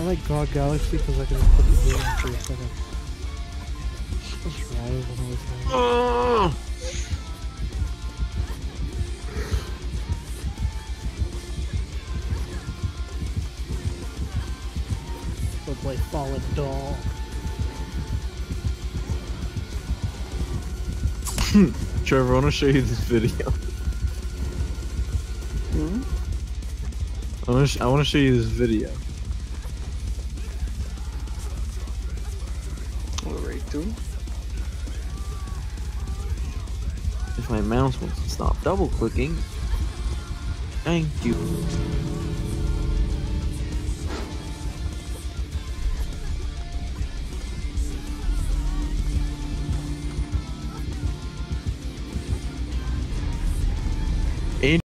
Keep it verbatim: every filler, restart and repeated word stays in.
like God Galaxy because I can just put the game on for a second. Just rise and everything. Oh! Go play Fallen Doll. Trevor, I want to show you this video. Hmm? I want to. I want to show you this video. Alright, too. If my mouse wants to stop double clicking, thank you.